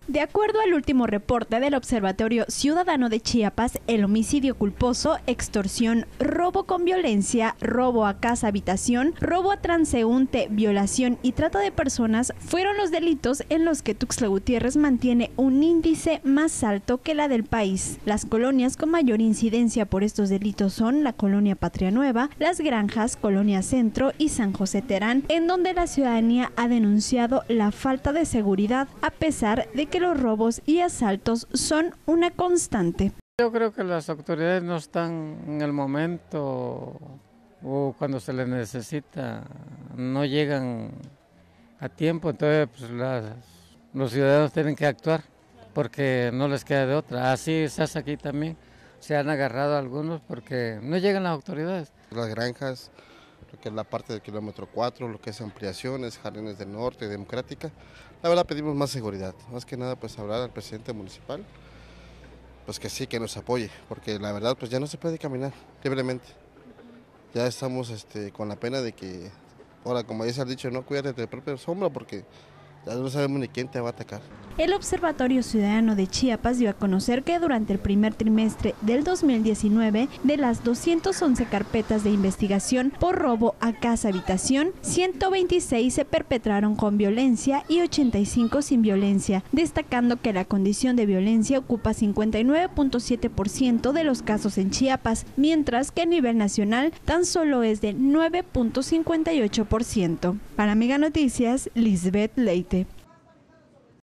De acuerdo al último reporte del Observatorio Ciudadano de Chiapas, el homicidio culposo, extorsión, robo con violencia, robo a casa habitación, robo a transeúnte, violación y trata de personas fueron los delitos en los que Tuxtla Gutiérrez mantiene un índice más alto que la del país. Las colonias con mayor incidencia por estos delitos son la colonia Patria Nueva, Las Granjas, Colonia Centro y San José Terán, en donde la ciudadanía ha denunciado la falta de seguridad a pesar de que los robos y asaltos son una constante. Yo creo que las autoridades no están en el momento o cuando se les necesita, no llegan a tiempo, entonces pues, los ciudadanos tienen que actuar porque no les queda de otra. Así se hace aquí también, se han agarrado algunos porque no llegan las autoridades. Las Granjas, lo que es la parte del kilómetro 4, lo que es ampliaciones, Jardines del Norte, Democrática. La verdad pedimos más seguridad, más que nada pues hablar al presidente municipal, pues que sí, que nos apoye, porque la verdad pues ya no se puede caminar libremente. Ya estamos con la pena de que, ahora como dice el dicho, no cuídate de tu propia sombra porque ya no sabemos ni quién te va a atacar. El Observatorio Ciudadano de Chiapas dio a conocer que durante el primer trimestre del 2019, de las 211 carpetas de investigación por robo a casa-habitación, 126 se perpetraron con violencia y 85 sin violencia, destacando que la condición de violencia ocupa 59.7% de los casos en Chiapas, mientras que a nivel nacional tan solo es de 9.58%. Para Mega Noticias, Lisbeth Leite.